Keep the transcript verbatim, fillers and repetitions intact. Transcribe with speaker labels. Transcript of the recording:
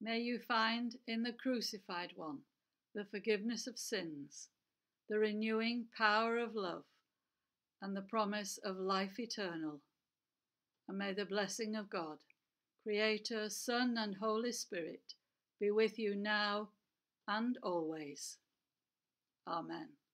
Speaker 1: May you find in the crucified one the forgiveness of sins, the renewing power of love, and the promise of life eternal. And may the blessing of God, Creator, Son, and Holy Spirit, be with you now and always. Amen.